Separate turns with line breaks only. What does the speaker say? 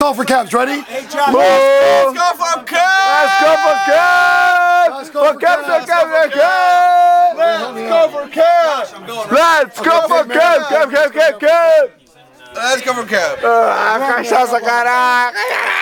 go for Cavs. Ready?
Hey, John.
Let's
go for Cavs!
Let's go for Cavs!
Let's go for Cavs.
Let's go for Cavs!
Let's go for Cavs!
Let's go for Cavs!
Let's go for Cavs!
Cachaça, caraca!